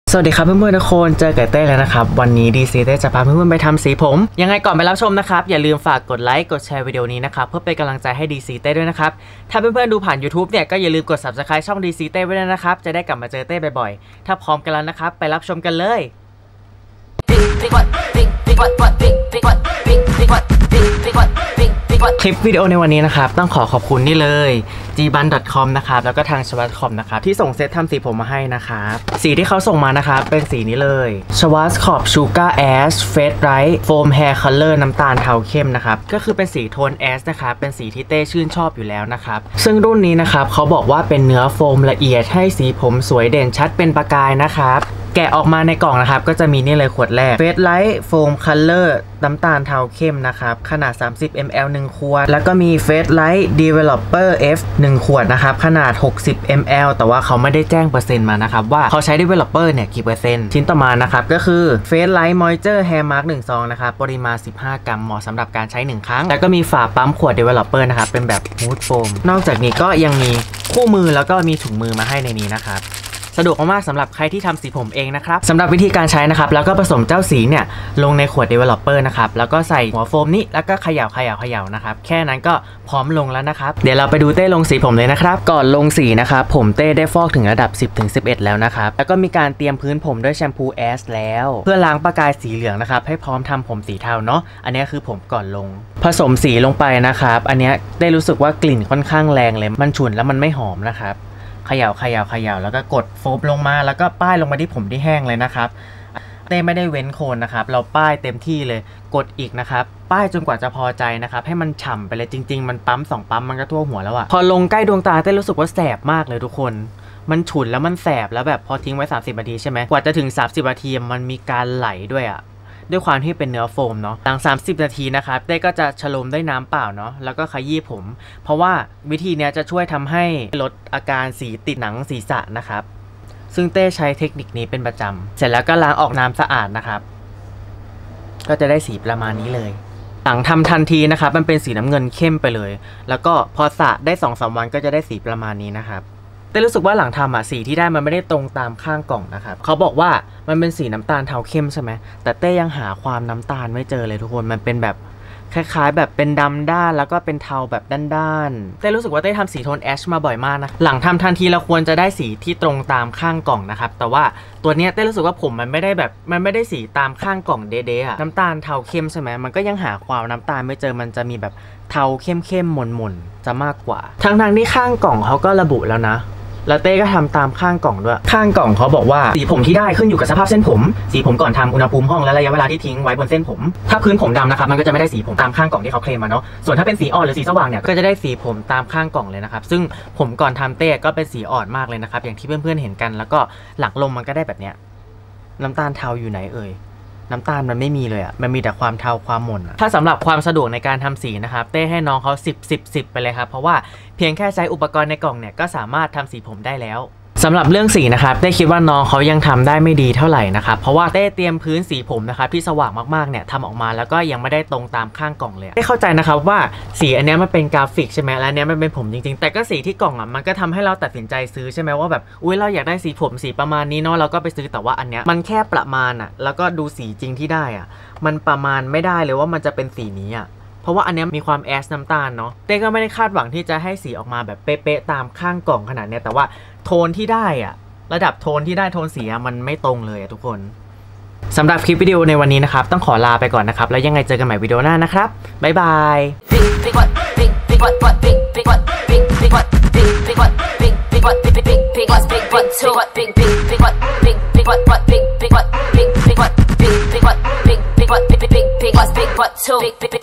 สวัสดีครับเพื่อนๆทุกคนเจอกับเต้แล้วนะครับวันนี้ดีซีเต้จะพาเพื่อนๆไปทำสีผมยังไงก่อนไปรับชมนะครับอย่าลืมฝากกดไลค์กดแชร์วิดีโอนี้นะครับเพื่อเป็นกำลังใจให้ดีซีเต้ด้วยนะครับถ้าเพื่อนๆดูผ่าน YouTube เนี่ยก็อย่าลืมกด Subscribe ช่องดีซีเต้ไว้ด้วยนะครับจะได้กลับมาเจอเต้บ่อยๆถ้าพร้อมกันแล้วนะครับไปรับชมกันเลยคลิปวิดีโอในวันนี้นะครับต้องขอบคุณนี่เลย gban.com นะครับแล้วก็ทาง Schwarzkopf นะครับที่ส่งเซตทำสีผมมาให้นะครับสีที่เขาส่งมานะครับเป็นสีนี้เลย Schwarzkopf Sugar Ash Fade Bright Foam Hair Color น้ำตาลเทาเข้มนะครับก็คือเป็นสีโทน Ash นะครับเป็นสีที่เต้ชื่นชอบอยู่แล้วนะครับซึ่งรุ่นนี้นะครับเขาบอกว่าเป็นเนื้อโฟมละเอียดให้สีผมสวยเด่นชัดเป็นประกายนะครับแกะออกมาในกล่องนะครับก็จะมีนี่เลยขวดแรก Fade Light Foam Color น้ำตาลเทาเข้มนะครับขนาด30 ml 1 ขวดแล้วก็มี Fade Light Developer F 1 ขวดนะครับขนาด60 ml แต่ว่าเขาไม่ได้แจ้งเปอร์เซ็นต์มานะครับว่าเขาใช้ Developer เนี่ยกี่เปอร์เซ็นต์ชิ้นต่อมานะครับก็คือ Fade Light Moisture Hair Mask 1 ซองนะครับปริมาณ15 กรัมเหมาะสำหรับการใช้1ครั้งแล้วก็มีฝาปั๊มขวด Developer นะครับเป็นแบบ Smooth Foam นอกจากนี้ก็ยังมีคู่มือแล้วก็มีถุงมือมาให้ในนี้นะครับสะดวกมากๆสำหรับใครที่ทำสีผมเองนะครับสำหรับวิธีการใช้นะครับแล้วก็ผสมเจ้าสีเนี่ยลงในขวด Developer นะครับแล้วก็ใส่หัวโฟมนี้แล้วก็เขย่านะครับแค่นั้นก็พร้อมลงแล้วนะครับเดี๋ยวเราไปดูเต้ลงสีผมเลยนะครับก่อนลงสีนะครับผมเต้ได้ฟอกถึงระดับ 10-11 แล้วนะครับแล้วก็มีการเตรียมพื้นผมด้วยแชมพูแอชแล้วเพื่อล้างประกายสีเหลืองนะครับให้พร้อมทำผมสีเทาเนาะอันนี้คือผมก่อนลงผสมสีลงไปนะครับอันนี้ได้รู้สึกว่ากลิ่นค่อนข้างแรงเลยมันฉุนแล้วมันไม่หอมนะครับเขย่าแล้วก็กดโฟมลงมาแล้วก็ป้ายลงมาที่ผมที่แห้งเลยนะครับเต้ไม่ได้เว้นโคนนะครับเราป้ายเต็มที่เลยกดอีกนะครับป้ายจนกว่าจะพอใจนะครับให้มันฉ่ำไปเลยจริงๆมันปั๊ม2ปั๊มมันก็ทั่วหัวแล้วอะพอลงใกล้ดวงตาเต้รู้สึกว่าแสบมากเลยทุกคนมันฉุนแล้วมันแสบแล้วแบบพอทิ้งไว้30 นาทีใช่ไหมกว่าจะถึง30 นาทีมันมีการไหลด้วยอะด้วยความที่เป็นเนื้อโฟมเนาะหลัง30 นาทีนะครับเต้ก็จะฉโลมด้วยน้ำเปล่าเนาะแล้วก็ขยี้ผมเพราะว่าวิธีนี้จะช่วยทำให้ลดอาการสีติดหนังศีรษะนะครับซึ่งเต้ใช้เทคนิคนี้เป็นประจำเสร็จแล้วก็ล้างออกน้ำสะอาดนะครับก็จะได้สีประมาณนี้เลยหลังทำทันทีนะครับมันเป็นสีน้ำเงินเข้มไปเลยแล้วก็พอสระได้ 2-3 วันก็จะได้สีประมาณนี้นะครับเต้รู้สึกว่าหลังทำสีที่ได้มันไม่ได้ตรงตามข้างกล่องนะครับเขาบอกว่ามันเป็นสีน้ำตาลเทาเข้มใช่ไหมแต่เต้ยังหาความน้ำตาลไม่เจอเลยทุกคนมันเป็นแบบคล้ายๆแบบเป็นดำด้านแล้วก็เป็นเทาแบบด้านๆเต้รู้สึกว่าเต้ทำสีโทนแอชมาบ่อยมากนะหลังทำทันทีเราควรจะได้สีที่ตรงตามข้างกล่องนะครับแต่ว่าตัวเนี้ยเต้รู้สึกว่าผมมันไม่ได้สีตามข้างกล่องเด๊ะน้ำตาลเทาเข้มใช่ไหมมันก็ยังหาความน้ำตาลไม่เจอมันจะมีแบบเทาเข้มๆหม่นๆจะมากกว่าทั้งที่ข้างกล่องเขาก็ระบุแล้วนะแล้วเต้ก็ทำตามข้างกล่องด้วยข้างกล่องเขาบอกว่าสีผมที่ได้ขึ้นอยู่กับสภาพเส้นผมสีผมก่อนทำอุณหภูมิห้องและระยะเวลาที่ทิ้งไว้บนเส้นผมถ้าพื้นผมดำนะครับมันก็จะไม่ได้สีผมตามข้างกล่องที่เขาเคลมมาเนาะส่วนถ้าเป็นสีอ่อนหรือสีสว่างเนี่ยก็จะได้สีผมตามข้างกล่องเลยนะครับซึ่งผมก่อนทำเต้ก็เป็นสีอ่อนมากเลยนะครับอย่างที่เพื่อนๆเห็นกันแล้วก็หลังลมมันก็ได้แบบเนี้ยน้ำตาลเทาอยู่ไหนเอ่ยน้ำตาลมันไม่มีเลยอ่ะมันมีแต่ความเทาความหม่นถ้าสำหรับความสะดวกในการทำสีนะครับเต้ให้น้องเขา10 ไปเลยครับเพราะว่าเพียงแค่ใช้อุปกรณ์ในกล่องเนี่ยก็สามารถทำสีผมได้แล้วสำหรับเรื่องสีนะครับเต้คิดว่าน้องเขายังทำได้ไม่ดีเท่าไหร่นะครับเพราะว่าเต้เตรียมพื้นสีผมนะครับที่สว่างมากๆเนี่ยทำออกมาแล้วก็ยังไม่ได้ตรงตามข้างกล่องเลยได้เข้าใจนะครับว่าสีอันนี้มันเป็นกราฟิกใช่ไหมและอันนี้มันเป็นผมจริงๆแต่ก็สีที่กล่องอ่ะมันก็ทำให้เราตัดสินใจซื้อใช่ไหมว่าแบบอุ้ยเราอยากได้สีผมสีประมาณนี้เนาะเราก็ไปซื้อแต่ว่าอันเนี้ยมันแค่ประมาณอ่ะแล้วก็ดูสีจริงที่ได้อ่ะมันประมาณไม่ได้เลยว่ามันจะเป็นสีนี้อ่ะเพราะว่าอันนี้มีความแอชน้ำตาลเนาะเต้ก็ไม่ได้คาดหวังที่จะให้สีออกมาแบบเป๊ะๆตามข้างกล่องขนาดนี้แต่ว่าโทนที่ได้อ่ะระดับโทนที่ได้โทนสีมันไม่ตรงเลยทุกคนสำหรับคลิปวิดีโอในวันนี้นะครับต้องขอลาไปก่อนนะครับแล้วยังไงเจอกันใหม่วิดีโอหน้านะครับบ๊ายบาย